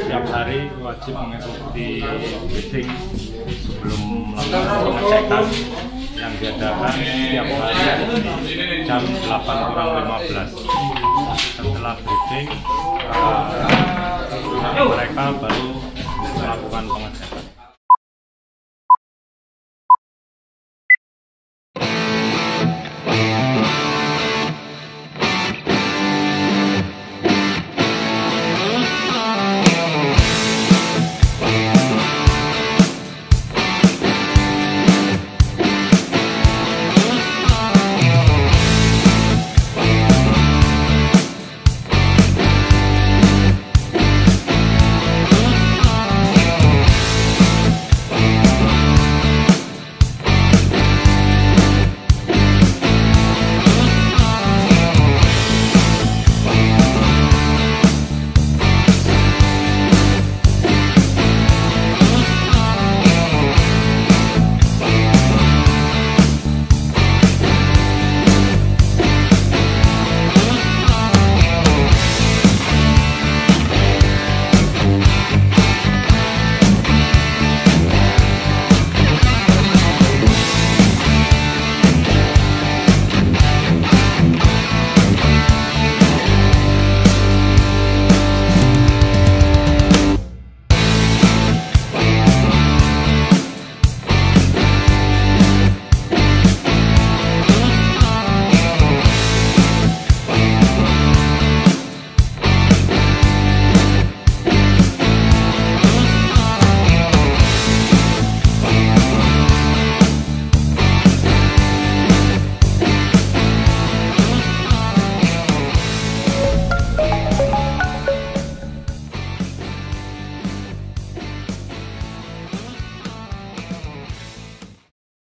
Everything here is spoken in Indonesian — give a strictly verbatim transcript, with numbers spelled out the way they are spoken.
setiap hari wajib mengikuti briefing sebelum melakukan pengecekan yang diadakan setiap hari jam delapan kurang lima belas. Setelah briefing, uh, mereka baru melakukan pengecekan.